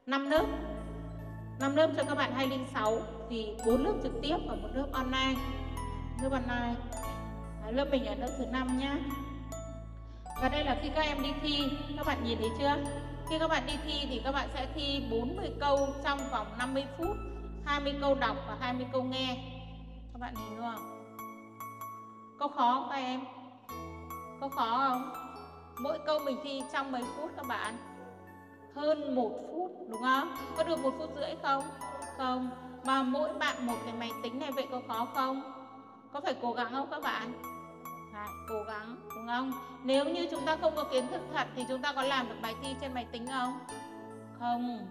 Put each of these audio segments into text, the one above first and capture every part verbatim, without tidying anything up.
năm lớp. năm lớp cho các bạn hai không sáu thì bốn lớp trực tiếp và một lớp online. Lớp online. Đấy, lớp mình ở lớp thứ năm nhá. Và đây là khi các em đi thi, các bạn nhìn thấy chưa? Khi các bạn đi thi thì các bạn sẽ thi bốn mươi câu trong vòng năm mươi phút, hai mươi câu đọc và hai mươi câu nghe. Các bạn nhìn đúng không? Câu khó không các em? Câu khó không? Mỗi câu mình thi trong mấy phút các bạn? Hơn một phút đúng không? Có được một phút rưỡi không? Không. Mà mỗi bạn một cái máy tính này, vậy có khó không? Có phải cố gắng không các bạn? Phải cố gắng đúng không? Nếu như chúng ta không có kiến thức thật thì chúng ta có làm được bài thi trên máy tính không? Không.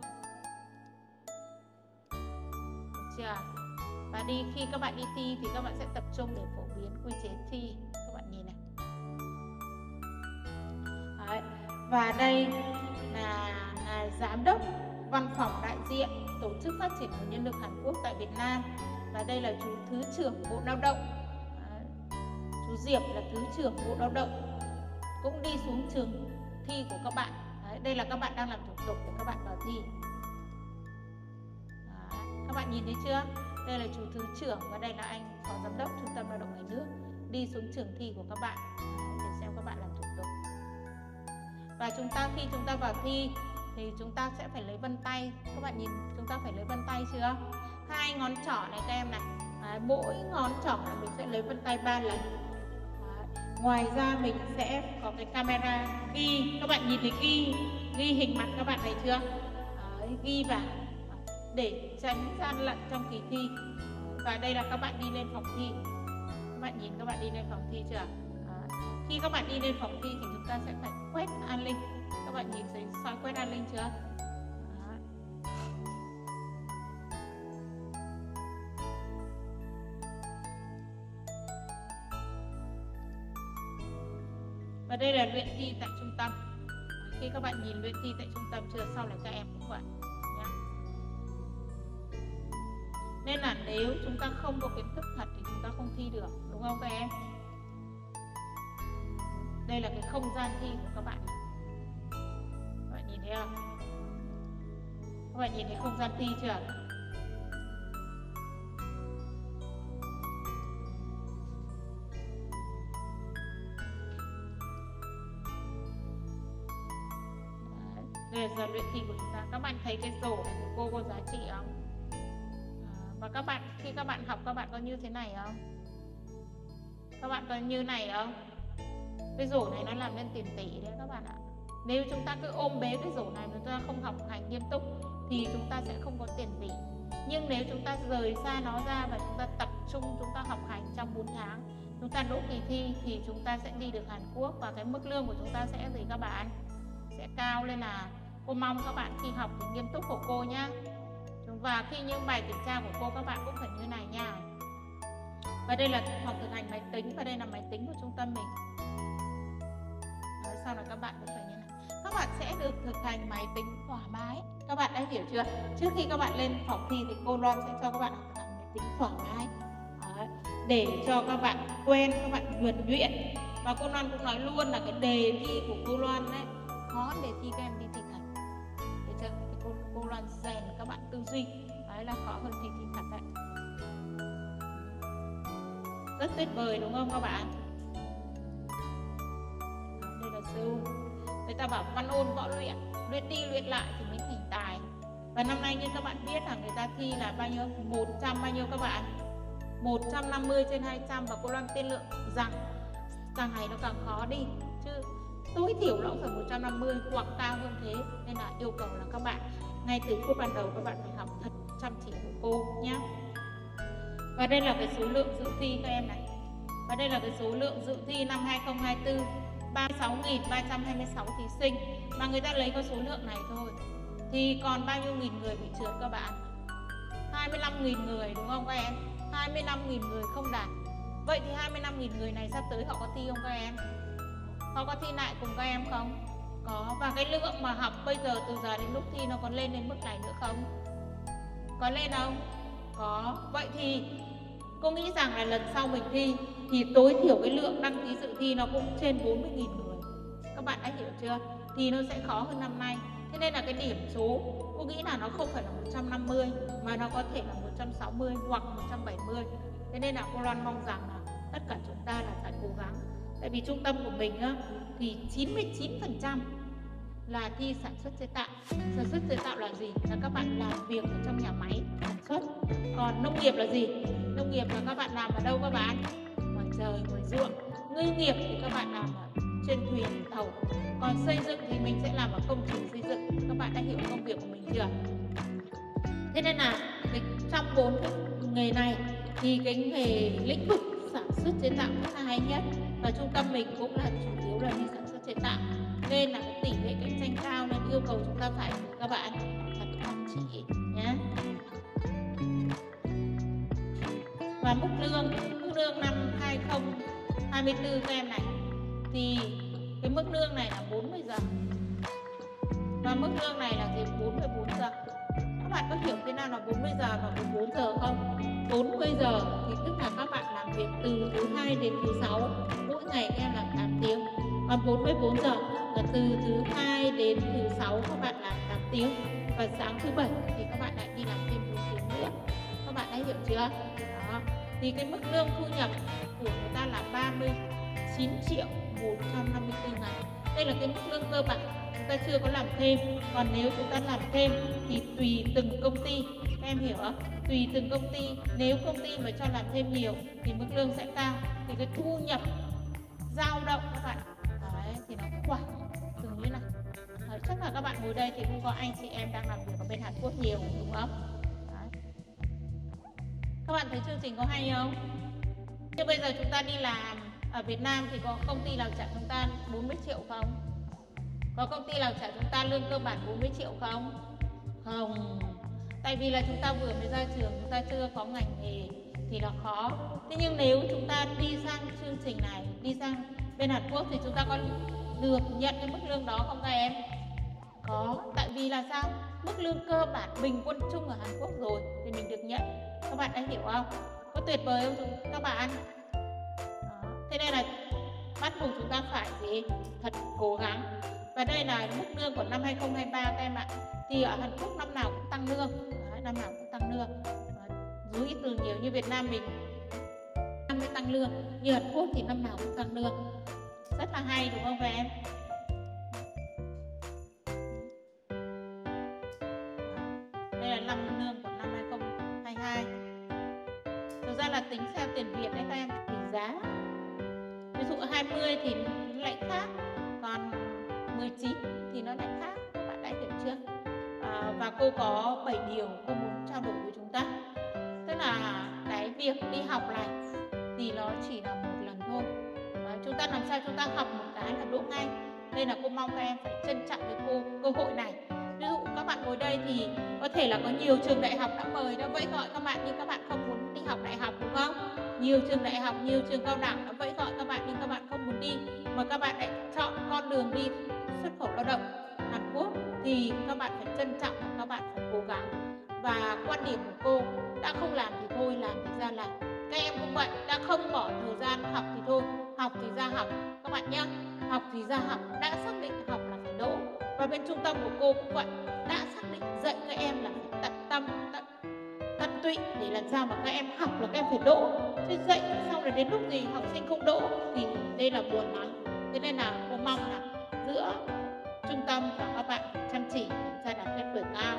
Được chưa? Và đi khi các bạn đi thi thì các bạn sẽ tập trung để phổ biến quy chế thi. Các bạn nhìn này. Đấy. Và đây là, là giám đốc văn phòng đại diện tổ chức phát triển nguồn nhân lực Hàn Quốc tại Việt Nam. Và đây là chú thứ trưởng Bộ Lao động. Đấy. Chú Diệp là thứ trưởng Bộ Lao động cũng đi xuống trường thi của các bạn. Đấy. Đây là các bạn đang làm thủ tục để các bạn vào thi. Đấy. Các bạn nhìn thấy chưa? Đây là chú thứ trưởng và đây là anh phó giám đốc Trung tâm Lao động Ngoài nước đi xuống trường thi của các bạn. Đấy. Để xem các bạn làm thủ tục. Và chúng ta khi chúng ta vào thi thì chúng ta sẽ phải lấy vân tay. Các bạn nhìn chúng ta phải lấy vân tay chưa? Hai ngón trỏ này các em này. Đấy, mỗi ngón trỏ là mình sẽ lấy vân tay ba lần. Đấy. Ngoài ra mình sẽ có cái camera ghi. Các bạn nhìn thấy ghi ghi hình mặt các bạn này chưa? Đấy, ghi vào để tránh gian lận trong kỳ thi. Và đây là các bạn đi lên phòng thi. Các bạn nhìn các bạn đi lên phòng thi chưa? Đấy. Khi các bạn đi lên phòng thi thì chúng ta sẽ phải quét an ninh. Các bạn nhìn thấy soi quét an ninh chưa? Đấy. Và đây là luyện thi tại trung tâm. Khi các bạn nhìn luyện thi tại trung tâm chưa, sau này các em cũng vậy nhé. Nên là nếu chúng ta không có kiến thức thật thì chúng ta không thi được, đúng không các em? Đây là cái không gian thi của các bạn. Các bạn nhìn thấy không? Các bạn nhìn thấy không gian thi chưa? Đây là giờ luyện thi của chúng ta. Các bạn thấy cái sổ này của cô có giá trị không? À, và các bạn khi các bạn học các bạn có như thế này không? Các bạn có như này không? Cái rổ này nó làm nên tiền tỷ đấy các bạn ạ. Nếu chúng ta cứ ôm bế cái rổ này mà chúng ta không học hành nghiêm túc thì chúng ta sẽ không có tiền tỷ. Nhưng nếu chúng ta rời xa nó ra và chúng ta tập trung chúng ta học hành trong bốn tháng, chúng ta đỗ kỳ thi thì chúng ta sẽ đi được Hàn Quốc và cái mức lương của chúng ta sẽ gì các bạn? Sẽ cao lên. Là cô mong các bạn khi học thì nghiêm túc của cô nhá. Và khi những bài kiểm tra của cô các bạn cũng phải như này nha. Và đây là phòng thực hành máy tính và đây là máy tính của trung tâm mình. Đấy, sau này các bạn cũng phải như này. Các bạn sẽ được thực hành máy tính thoải mái. Các bạn đã hiểu chưa? Trước khi các bạn lên phòng thi thì cô Loan sẽ cho các bạn thực hành máy tính thoải mái. Đấy, để cho các bạn quen, các bạn nhuần nhuyễn. Và cô Loan cũng nói luôn là cái đề thi của cô Loan đấy khó để thi các em đi thi thật. Được chưa? Thì cô, cô Loan rèn các bạn tư duy. Đấy là khó hơn thi thi thật đấy. Rất tuyệt vời đúng không các bạn? Đó, đây là Seoul. Người ta bảo văn ôn võ luyện, luyện đi luyện lại thì mới thành tài. Và năm nay như các bạn biết là người ta thi là bao nhiêu? một trăm bao nhiêu các bạn? một trăm năm mươi trên hai trăm. Và cô Loan tiên lượng rằng càng ngày nó càng khó đi. Chứ tối thiểu nó cũng phải một trăm năm mươi hoặc cao hơn thế. Nên là yêu cầu là các bạn ngay từ phút ban đầu các bạn phải học thật chăm chỉ của cô nhé. Và đây là cái số lượng dự thi các em này. Và đây là cái số lượng dự thi năm hai không hai tư, ba mươi sáu nghìn ba trăm hai mươi sáu thí sinh. Mà người ta lấy có số lượng này thôi thì còn bao nhiêu nghìn người bị trượt các bạn? hai mươi lăm nghìn người đúng không các em? hai mươi lăm nghìn người không đạt. Vậy thì hai mươi lăm nghìn người này sắp tới họ có thi không các em? Họ có thi lại cùng các em không? Có. Và cái lượng mà học bây giờ từ giờ đến lúc thi nó còn lên đến mức này nữa không? Có lên không? Có. Vậy thì cô nghĩ rằng là lần sau mình thi thì tối thiểu cái lượng đăng ký dự thi nó cũng trên bốn mươi nghìn người. Các bạn đã hiểu chưa? Thì nó sẽ khó hơn năm nay. Thế nên là cái điểm số cô nghĩ là nó không phải là một trăm năm mươi mà nó có thể là một trăm sáu mươi hoặc một trăm bảy mươi. Thế nên là cô Loan mong rằng là tất cả chúng ta là phải cố gắng. Tại vì trung tâm của mình á, thì chín mươi chín phần trăm là thi sản xuất chế tạo. Sản xuất chế tạo là gì? Là các bạn làm việc ở trong nhà máy sản xuất. Còn nông nghiệp là gì? Nông nghiệp là các bạn làm ở đâu các bạn? Ngoài trời, ngoài ruộng. Ngư nghiệp thì các bạn làm ở trên thuyền, tàu. Còn xây dựng thì mình sẽ làm ở công trình xây dựng. Các bạn đã hiểu công việc của mình chưa? Thế nên là cái, trong bốn cái nghề này thì cái nghề lĩnh vực sản xuất chế tạo là hay nhất. Và trung tâm mình cũng là chủ yếu là đi sản xuất chế tạo. Nên là cái tỷ lệ cạnh tranh cao, nên yêu cầu chúng ta phải các bạn thật chăm chỉ nhé. Và mức lương, mức lương năm hai không hai tư các em này thì cái mức lương này là bốn mươi giờ. Và mức lương này là gì? bốn mươi bốn giờ. Các bạn có hiểu thế nào là bốn mươi giờ và bốn mươi bốn giờ không? bốn mươi giờ thì tức là các bạn làm việc từ thứ hai đến thứ sáu, mỗi ngày các em làm tám tiếng. Còn bốn mươi bốn giờ là từ thứ hai đến thứ sáu các bạn làm tám tiếng. Và sáng thứ bảy thì các bạn lại đi làm thêm bốn tiếng nữa. Các bạn đã hiểu chưa? Đó. Thì cái mức lương thu nhập của người ta là ba mươi chín triệu một trăm năm mươi tư ngàn. Đây là cái mức lương cơ bản, chúng ta chưa có làm thêm. Còn nếu chúng ta làm thêm thì tùy từng công ty, các em hiểu không? Tùy từng công ty, nếu công ty mà cho làm thêm nhiều thì mức lương sẽ cao. Thì cái thu nhập dao động các bạn, đấy, thì nó khoảng từng như này. Đấy, chắc là các bạn ngồi đây thì cũng có anh chị em đang làm việc ở bên Hàn Quốc nhiều, đúng không? Đấy. Các bạn thấy chương trình có hay không? Như bây giờ chúng ta đi làm ở Việt Nam thì có công ty nào trả chúng ta bốn mươi triệu không? Có công ty nào trả chúng ta lương cơ bản bốn mươi triệu không? Không. Tại vì là chúng ta vừa mới ra trường, chúng ta chưa có ngành nghề thì là khó. Thế nhưng nếu chúng ta đi sang chương trình này, đi sang bên Hàn Quốc thì chúng ta có được nhận cái mức lương đó không các em? Có. Tại vì là sao? Mức lương cơ bản bình quân chung ở Hàn Quốc rồi thì mình được nhận. Các bạn đã hiểu không? Có tuyệt vời không các bạn? Đó. Thế nên là bắt buộc chúng ta phải gì? Thật cố gắng. Và đây là mức lương của năm hai không hai ba các em ạ. Thì ở Hàn Quốc năm nào cũng tăng lương. Đấy, năm nào cũng tăng lương. Đấy, dù ít từ nhiều như Việt Nam mình năm mới tăng lương, như Hàn Quốc thì năm nào cũng tăng lương. Rất là hay đúng không các em? Đây là năm lương của năm hai không hai hai. Thực ra là tính theo tiền Việt đấy các em, tỷ giá. Ví dụ hai mươi thì nó lại khác, còn mười chín thì nó lại khác. Các bạn đã hiểu chưa? À, và cô có bảy điều cô muốn trao đổi với chúng ta. Tức là cái việc đi học này thì nó chỉ là một lần thôi. À, chúng ta làm sao chúng ta học một cái là đỗ ngay. Nên là cô mong các em phải trân trọng cái cô, cơ hội này. Ví dụ các bạn ngồi đây thì có thể là có nhiều trường đại học đã mời, đã vẫy gọi các bạn nhưng các bạn không muốn đi học đại học, đúng không? Nhiều trường đại học, nhiều trường cao đẳng đã vẫy gọi các bạn nhưng các bạn không muốn đi, mà các bạn lại chọn con đường đi xuất khẩu lao động Hàn Quốc, thì các bạn phải trân trọng và các bạn phải cố gắng. Và quan điểm của cô, đã không làm thì thôi, làm thì ra làm. Các em cũng vậy, đã không bỏ thời gian học thì thôi, học thì ra học các bạn nhé. Học thì ra học, đã xác định học là phải đỗ. Và bên trung tâm của cô cũng vậy, đã xác định dạy các em là phải tận tâm, tận, tận tụy để làm sao mà các em học là các em phải đỗ. Chứ dạy xong rồi đến lúc gì học sinh không đỗ thì đây là buồn lắm. Thế nên là cô mong là giữa trung tâm và các bạn chăm chỉ ra đạt kết quả cao.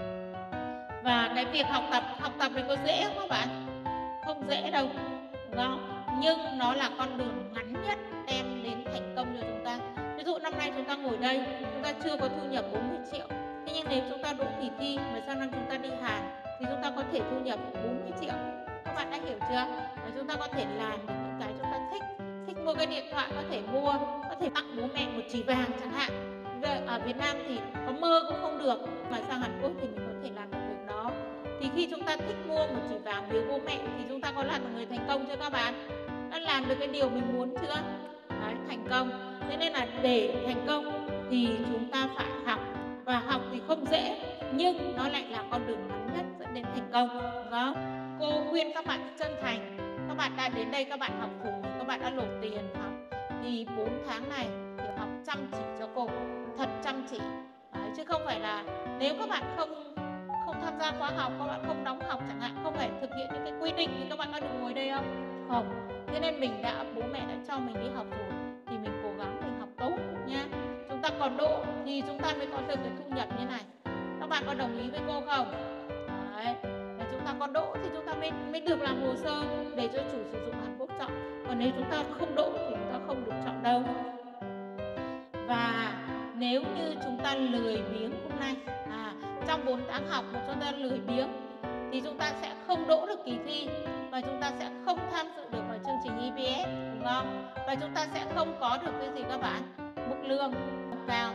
Và cái việc học tập, học tập thì có dễ không các bạn? Không dễ đâu, đúng không? Nhưng nó là con đường ngắn nhất đem đến thành công cho chúng ta. Ví dụ năm nay chúng ta ngồi đây, chúng ta chưa có thu nhập bốn mươi triệu. Thế nhưng nếu chúng ta đỗ kỳ thi mà sang năm chúng ta đi Hàn thì chúng ta có thể thu nhập bốn mươi triệu. Các bạn đã hiểu chưa? Và chúng ta có thể làm những cái chúng ta thích. Thích mua cái điện thoại có thể mua, có thể tặng bố mẹ một chỉ vàng chẳng hạn. Ở Việt Nam thì có mơ cũng không được, mà sang Hàn Quốc thì mình có thể làm được việc đó. Thì khi chúng ta thích mua một chỉ vàng biếu bố mẹ thì chúng ta có làm được người thành công chưa các bạn? Đã làm được cái điều mình muốn chưa? Đấy, thành công. Thế nên là để thành công thì chúng ta phải học. Và học thì không dễ, nhưng nó lại là con đường ngắn nhất dẫn đến thành công, đúng không? Cô khuyên các bạn chân thành. Các bạn đã đến đây, các bạn học phù, các bạn đã nộp tiền học. Thì bốn tháng này thì học chăm chỉ cho cô, thật chăm chỉ. Đấy, chứ không phải là nếu các bạn không không tham gia khóa học, các bạn không đóng học chẳng hạn, không phải thực hiện những cái quy định thì các bạn có được ngồi đây không? Không. Thế nên mình đã bố mẹ đã cho mình đi học rồi thì mình cố gắng mình học tốt nhá. Chúng ta còn đỗ thì chúng ta mới có được cái thu nhập như này. Các bạn có đồng ý với cô không? Đấy. Và chúng ta còn đỗ thì chúng ta mới mới được làm hồ sơ để cho chủ sử dụng Hàn Quốc chọn. Còn nếu chúng ta không đỗ thì chúng ta không được chọn đâu. Và nếu như chúng ta lười biếng hôm nay, à, trong bốn tháng học mà chúng ta lười biếng thì chúng ta sẽ không đỗ được kỳ thi và chúng ta sẽ không tham dự được vào chương trình e pê ét, đúng không? Và chúng ta sẽ không có được cái gì các bạn? Mức lương cao.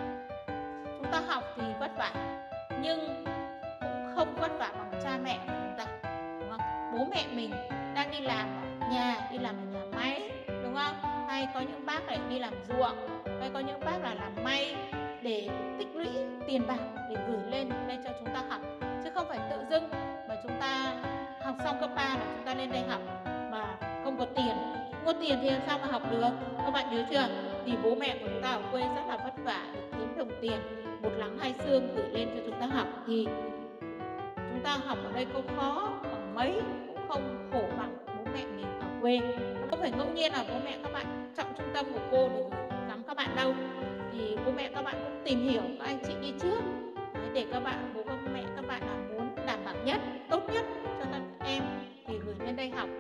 Chúng ta học thì vất vả nhưng cũng không vất vả bằng cha mẹ của chúng ta, đúng không? Bố mẹ mình đang đi làm ở nhà, đi làm ở nhà máy, đúng không? Hay có những bác lại đi làm ruộng, hay có những bác là làm may để tích lũy tiền bạc để gửi lên đây cho chúng ta học, chứ không phải tự dưng mà chúng ta học xong cấp ba là chúng ta lên đây học mà không có tiền. Không có tiền thì làm sao mà học được? Các bạn nhớ chưa? Thì bố mẹ của chúng ta ở quê rất là vất vả để kiếm đồng tiền, một lắng hai xương gửi lên cho chúng ta học, thì chúng ta học ở đây có khó bằng mấy cũng không khổ bằng bố mẹ mình ở quê. Không phải ngẫu nhiên là bố mẹ các bạn chọn trung tâm của cô để gắm các bạn đâu, thì bố mẹ các bạn cũng tìm hiểu các anh chị đi trước. Đấy, để các bạn, bố các mẹ các bạn là muốn đảm bảo nhất, tốt nhất cho các em thì gửi lên đây học.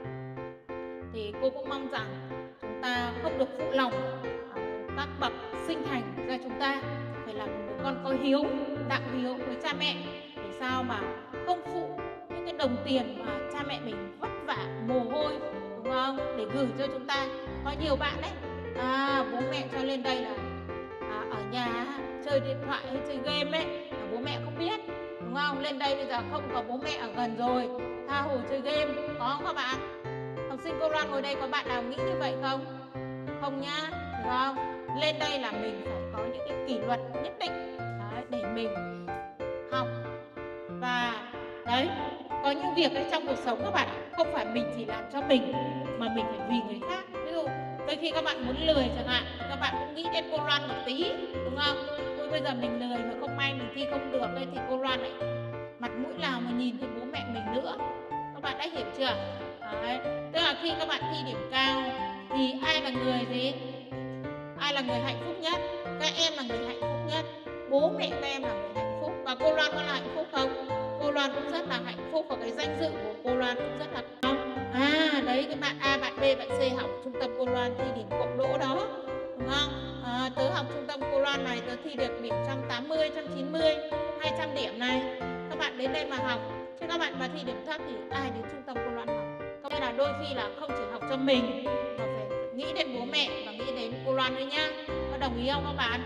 Thì cô cũng mong rằng chúng ta không được phụ lòng các bậc sinh thành ra chúng ta, phải là một đứa con có hiếu, đạo hiếu với cha mẹ, để sao mà không phụ những cái đồng tiền mà cha mẹ mình vất vả mồ hôi, đúng không, để gửi cho chúng ta. Có nhiều bạn đấy, à, bố mẹ cho lên đây là à, ở nhà chơi điện thoại hay chơi game ấy, là bố mẹ không biết, đúng không? Lên đây bây giờ không có bố mẹ ở gần rồi, tha hồ chơi game, có không các bạn? Học sinh cô Loan ngồi đây có bạn nào nghĩ như vậy không? Không nhá, đúng không? Lên đây là mình phải có những cái kỷ luật nhất định đấy, để mình học. Và đấy, có những việc ấy trong cuộc sống các bạn, không phải mình chỉ làm cho mình mà mình phải vì người khác. Ví dụ đôi khi các bạn muốn lười chẳng hạn, các bạn cũng nghĩ đến cô Loan một tí, đúng không? Ôi bây giờ mình lười mà không may mình thi không được ấy, thì cô Loan lại mặt mũi nào mà nhìn thấy bố mẹ mình nữa. Các bạn đã hiểu chưa? Đấy. Tức là khi các bạn thi điểm cao thì ai là người gì? Ai là người hạnh phúc nhất? Các em là người hạnh phúc nhất, bố mẹ các em là người hạnh phúc. Và cô Loan có là hạnh phúc không? Cô Loan cũng rất là hạnh phúc, và cái danh dự của cô Loan cũng rất là cao. À đấy, cái bạn A, bạn B, bạn C học trung tâm cô Loan thi điểm cộng đỗ đó, đúng không? À, tớ học trung tâm cô Loan này, tớ thi được điểm một trăm tám mươi, một trăm chín mươi, hai trăm điểm này. Các bạn đến đây mà học, chứ các bạn mà thi điểm thấp thì ai đến trung tâm cô Loan học? Nên là đôi khi là không chỉ học cho mình mà phải nghĩ đến bố mẹ và nghĩ đến cô Loan nữa nhá. Có đồng ý không các bạn?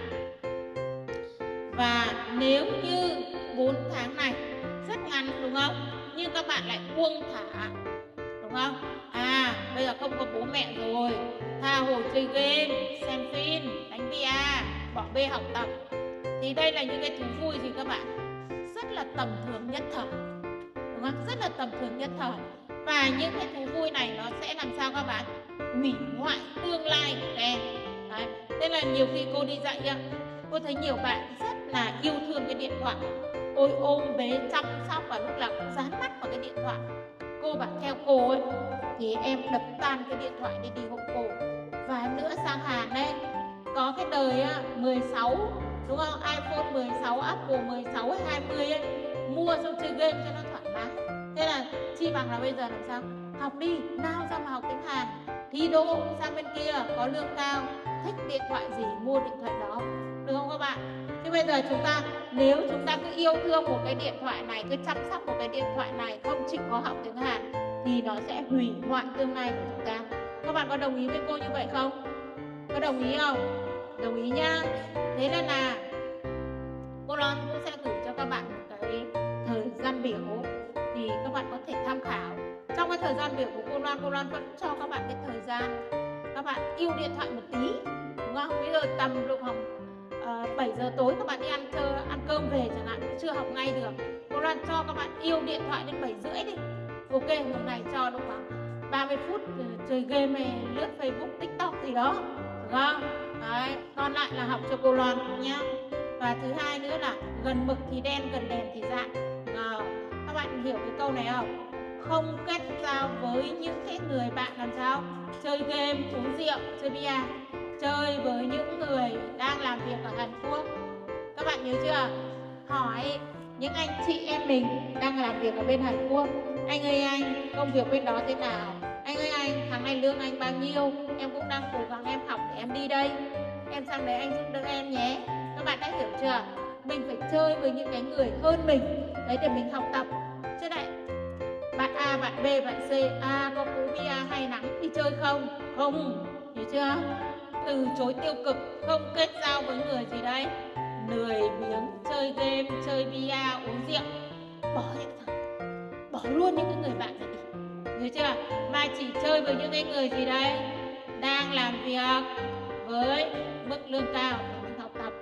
Và nếu như bốn tháng này rất ngắn, đúng không? Nhưng các bạn lại buông thả, đúng không? À, bây giờ không có bố mẹ rồi, tha hồ chơi game, xem phim, đánh bia, bỏ bê học tập, thì đây là những cái thú vui gì các bạn? Rất là tầm thường nhất thời, đúng không? Rất là tầm thường nhất thời. Và những cái thú vui này nó sẽ làm sao các bạn? Hủy hoại tương lai của các em. Đấy. Thế là nhiều khi cô đi dạy, cô thấy nhiều bạn rất là yêu thương cái điện thoại. Ôi ôm bế chăm sóc và lúc nào cũng dán mắt vào cái điện thoại. Cô bảo theo cô ấy thì em đập tan cái điện thoại đi đi hộ cô. Và nữa sang Hàn đây có cái đời mười sáu, đúng không? iPhone mười sáu, Apple mười sáu hay hai mươi ấy, mua xong chơi game cho nó thoải mái. Thế là chi bằng là bây giờ làm sao? Học đi, nào ra mà học tiếng Hàn, thi đỗ sang bên kia có lương cao, thích điện thoại gì mua điện thoại đó, được không các bạn? Chứ bây giờ chúng ta, nếu chúng ta cứ yêu thương một cái điện thoại này, cứ chăm sóc một cái điện thoại này, không chịu có học tiếng Hàn, thì nó sẽ hủy hoại tương lai của chúng ta. Các bạn có đồng ý với cô như vậy không? Có đồng ý không? Đồng ý nhá. Thế nên là cô Loan cũng sẽ gửi cho các bạn một cái thời gian biểu, thì các bạn có thể tham khảo. Trong cái thời gian biểu của cô Loan, cô Loan vẫn cho các bạn cái thời gian các bạn yêu điện thoại một tí, đúng không? Bây giờ tầm lúc học uh, bảy giờ tối các bạn đi ăn chơi, ăn cơm về chẳng hạn, chưa học ngay được, cô Loan cho các bạn yêu điện thoại đến bảy rưỡi đi. Ok, một ngày cho đúng khoảng ba mươi phút chơi game hay lướt Facebook, TikTok gì đó, đúng không? Đấy, còn lại là học cho cô Loan nhé. Và thứ hai nữa là gần mực thì đen, gần đèn thì dại. À, các bạn hiểu cái câu này không? Không kết giao với những cái người bạn làm sao? Chơi game, uống rượu, chơi bia. Chơi với những người đang làm việc ở Hàn Quốc. Các bạn nhớ chưa? Hỏi những anh chị em mình đang làm việc ở bên Hàn Quốc: anh ơi anh, công việc bên đó thế nào? Anh ơi anh, tháng này lương anh bao nhiêu? Em cũng đang cố gắng em học để em đi đây. Em sang đấy anh giúp đỡ em nhé. Các bạn đã hiểu chưa? Mình phải chơi với những cái người hơn mình đấy để mình học tập. Chứ này, bạn A, bạn B, bạn C, A có cú bia hay nắng thì chơi không? Không, hiểu chưa? Từ chối tiêu cực, không kết giao với người gì đấy lười biếng, chơi game, chơi bia, uống rượu. Bỏ những bỏ luôn những cái người bạn này đi, hiểu chưa? Mà chỉ chơi với những cái người gì đấy đang làm việc với mức lương cao để mình học tập.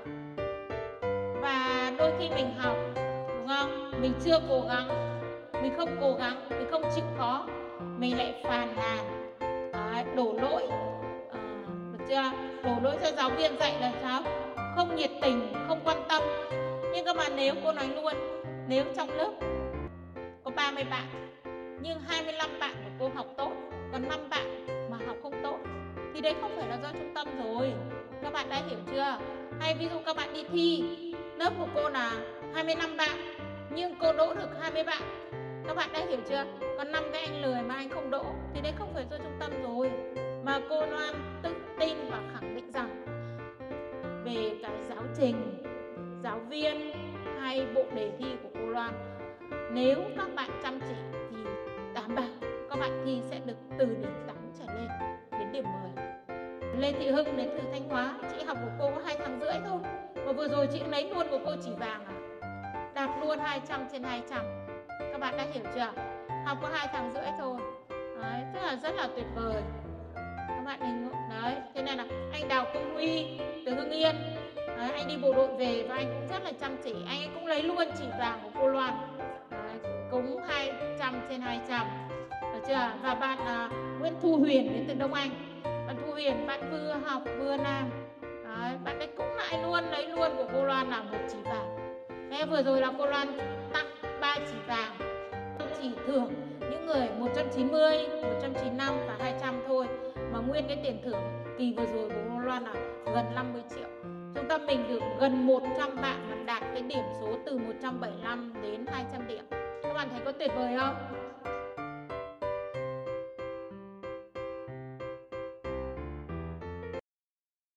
Và đôi khi mình học, đúng không? Mình chưa cố gắng, mình không cố gắng, mình không chịu khó, mình lại phàn nàn, đấy, đổ lỗi, à, được chưa? Đổ lỗi cho giáo viên dạy là sao? Không nhiệt tình, không quan tâm. Nhưng các bạn, nếu cô nói luôn, nếu trong lớp có ba mươi bạn nhưng hai mươi lăm bạn của cô học tốt, còn năm bạn mà học không tốt, thì đấy không phải là do trung tâm rồi. Các bạn đã hiểu chưa? Hay ví dụ các bạn đi thi, lớp của cô là hai mươi lăm bạn nhưng cô đỗ được hai mươi bạn. Các bạn đã hiểu chưa? Còn năm cái anh lười mà anh không đỗ thì đấy không phải do trung tâm rồi. Mà cô Loan tự tin và khẳng định rằng về cái giáo trình, giáo viên hay bộ đề thi của cô Loan, nếu các bạn chăm chỉ thì đảm bảo các bạn thi sẽ được từ điểm tám trở lên đến điểm mười. Lê Thị Hưng đến từ Thanh Hóa, chị học của cô có hai tháng rưỡi thôi, và vừa rồi chị lấy luôn của cô chỉ vàng à, đạt luôn hai trăm trên hai trăm. Các bạn đã hiểu chưa? Học có hai tháng rưỡi thôi, đấy, tức là rất là tuyệt vời. Các bạn hình đấy, thế nên là anh Đào Công Huy từ Hưng Yên, đấy, anh đi bộ đội về và anh cũng rất là chăm chỉ, anh ấy cũng lấy luôn chỉ vàng của cô Loan, đấy, cúng hai trăm trên hai trăm, được chưa? Và bạn uh, Nguyễn Thu Huyền đến từ Đông Anh, bạn Thu Huyền, bạn vừa học vừa làm, đấy, bạn ấy cũng lại luôn lấy luôn của cô Loan là một chỉ vàng. Thế vừa rồi là cô Loan tặng ba chỉ vàng, chỉ thưởng những người một trăm chín mươi, một trăm chín mươi lăm và hai trăm thôi, mà nguyên cái tiền thưởng kỳ vừa rồi của cô Loan là gần năm mươi triệu. Chúng ta mình được gần một trăm bạn mà đạt cái điểm số từ một trăm bảy mươi lăm đến hai trăm điểm. Các bạn thấy có tuyệt vời không?